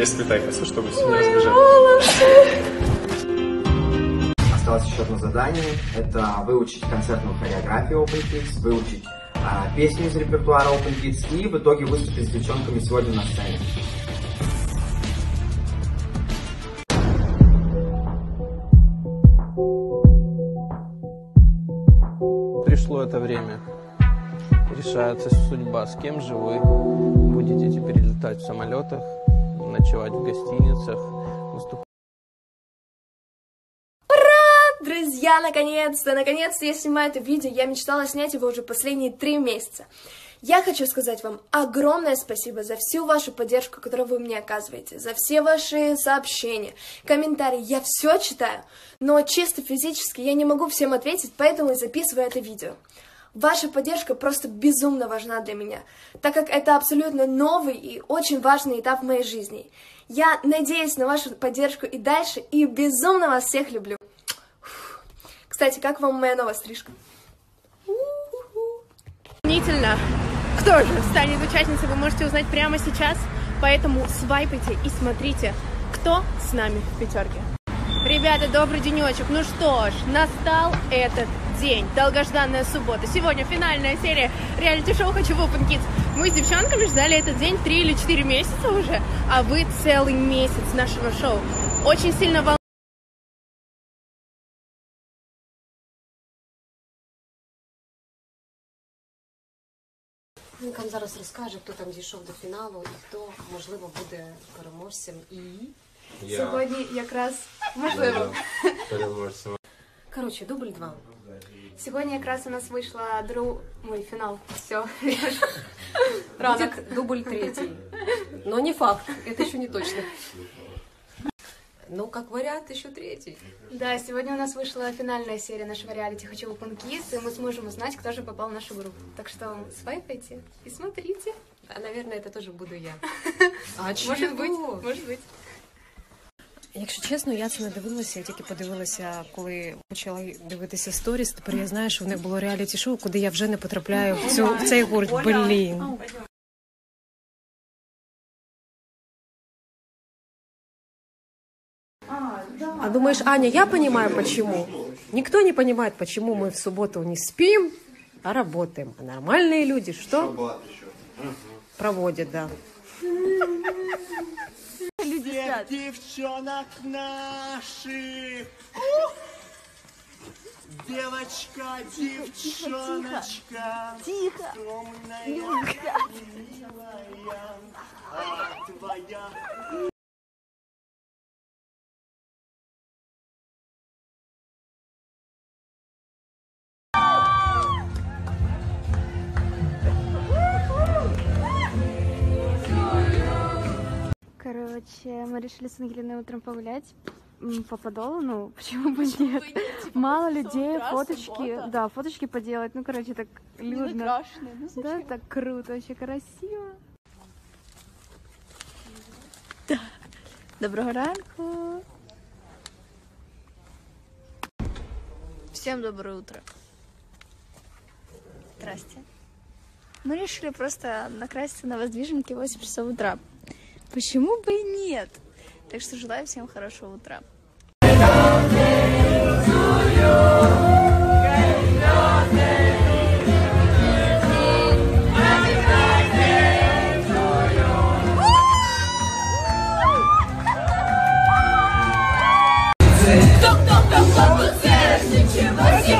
сплетай косу, чтобы все не разбежать. Осталось еще одно задание. Это выучить концертную хореографию Open Kids, выучить песню из репертуара Open Kids и в итоге выступить с девчонками сегодня на сцене. Пришло это время. Решается судьба, с кем же вы будете теперь летать в самолетах, ночевать в гостиницах, выступать. Ура! Друзья, наконец-то я снимаю это видео, я мечтала снять его уже последние 3 месяца. Я хочу сказать вам огромное спасибо за всю вашу поддержку, которую вы мне оказываете, за все ваши сообщения, комментарии. Я все читаю, но чисто физически я не могу всем ответить, поэтому и записываю это видео. Ваша поддержка просто безумно важна для меня, так как это абсолютно новый и очень важный этап в моей жизни. Я надеюсь на вашу поддержку и дальше, и безумно вас всех люблю. Кстати, как вам моя новая стрижка? Сомнительно. Кто же станет участницей, вы можете узнать прямо сейчас, поэтому свайпайте и смотрите, кто с нами в пятерке. Ребята, добрый денечек. Ну что ж, настал этот день, долгожданная суббота. Сегодня финальная серия реалити-шоу «Хочу в Open Kids». Мы с девчонками ждали этот день 3 или 4 месяца уже, а вы целый месяц нашего шоу. Очень сильно волнуюсь. Він вам зараз розкаже, хто там дійшов до фіналу і хто, можливо, буде переможцем. І Сьогодні якраз можливо. коротше, дубль 2. Сьогодні якраз у нас вийшла фінал. Все. Будет дубль 3. Но не факт, это еще не точно. Ну, как вариант, еще 3. Да, сегодня у нас вышла финальная серия нашего реалити «Хочу в Open Kids», и мы сможем узнать, кто же попал в нашу группу. Так что свайпайте и смотрите. А, наверное, это тоже буду я. А может быть. Якщо чесно, я це не дивилася, я тільки подивилася, коли почала дивитися сторіс. Тепер я знаю, що в них було реаліті-шоу, куди я вже не потрапляю в цей гурт. Блін. А думаешь, Аня, я понимаю, почему? Никто не понимает, почему мы в субботу не спим, а работаем. А нормальные люди что? Проводят, да. Всех девчонок наших. Девочка, девчоночка. Тихо. Скромная, милая, а твоя... Короче, мы решили с Ангелиной утром погулять по Подолу, ну, почему бы нет? Мало людей, фоточки, да, фоточки поделать, ну, короче, так людно. Да, так круто, вообще красиво. Да. Доброго ранку. Всем доброе утро. Здрасте. Мы решили просто накраситься на Воздвиженке в 8 часов утра. Почему бы и нет? Так что желаю всем хорошего утра. Кто тут сердце, ничего себе!